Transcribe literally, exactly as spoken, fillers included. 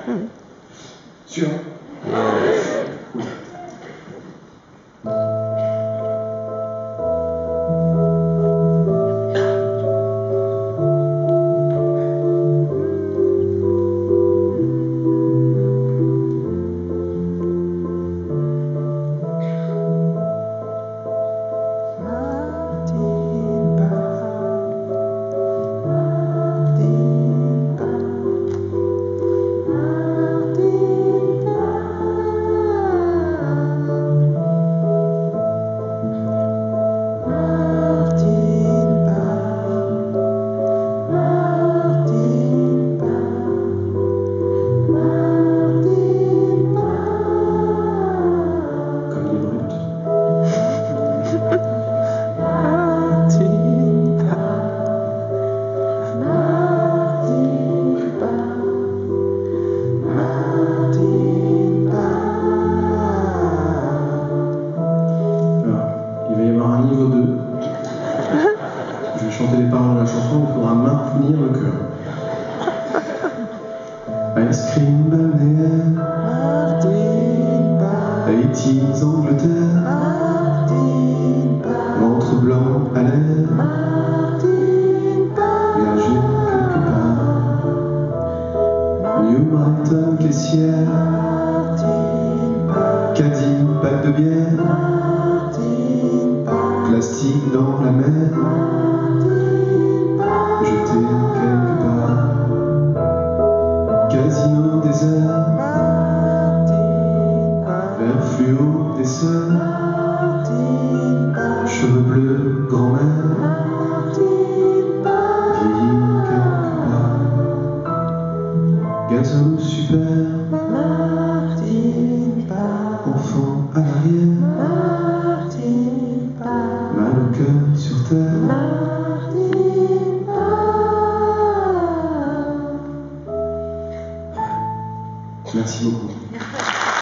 Sûr? Je vais chanter les paroles de la chanson, il faudra maintenir le chœur. Ice cream balnéaire, eighties Angleterre, ventre blanc à l'air, viager quelque part. New Brighton caissière, caddie, pack de bière, plastique dans la mer, jeté quelque part. Casino désert, vert fluo des sœurs, cheveux bleus, grand-mère, vieilli quelque part. Gazou super, enfant à l'arrière, mal au cœur sur terre. Merci beaucoup.